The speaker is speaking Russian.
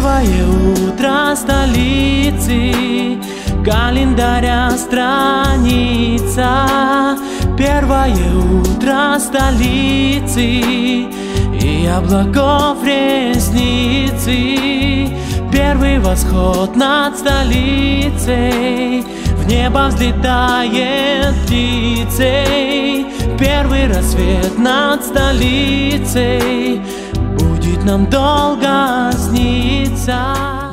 Первое утро столицы, календаря страница. Первое утро столицы и облаков ресницы. Первый восход над столицей, в небо взлетает птицей. Первый рассвет над столицей будет нам долго сниться.